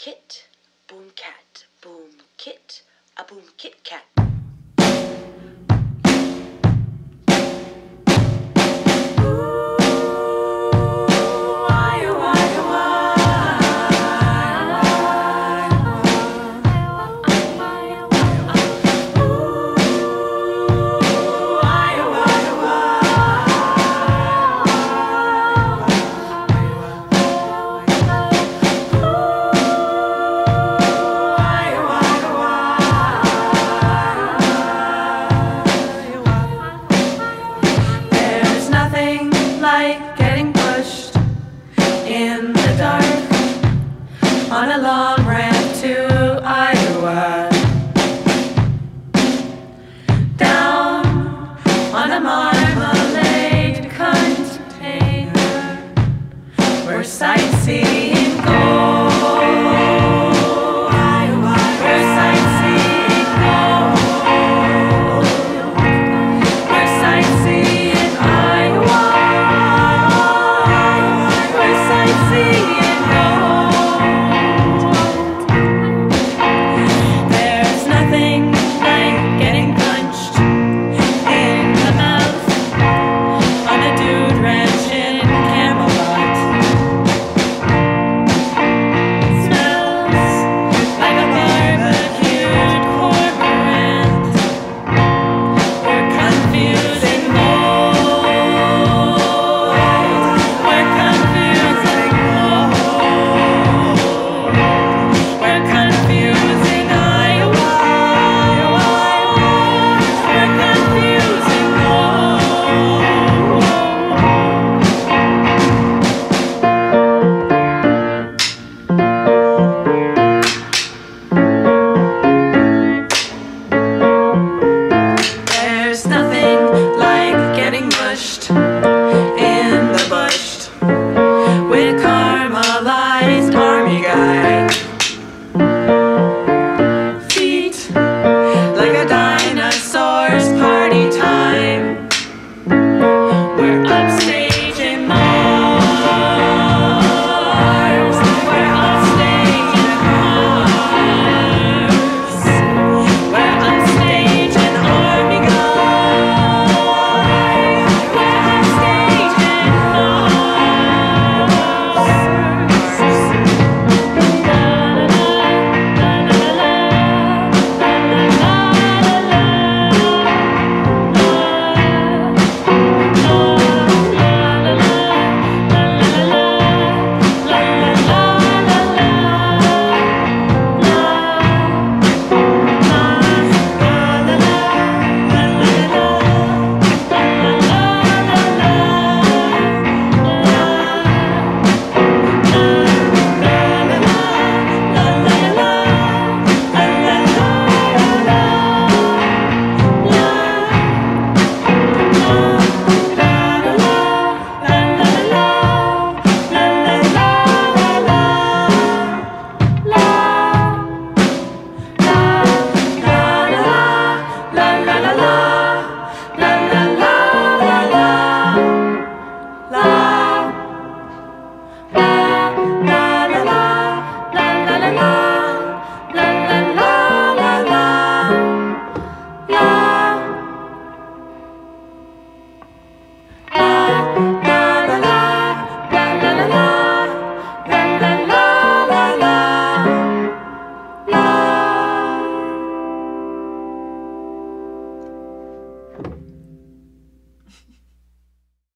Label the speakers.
Speaker 1: kit, boom cat, boom kit, a boom kit cat.
Speaker 2: Like getting pushed in the dark on a long ramp to Iowa, down on a marmalade container where sightseeing goes. In the bush with caramelized army guy, feet like a dinosaur's party time. We're upstage in Mars. We're upstage in Mars. We're upstage in army guy.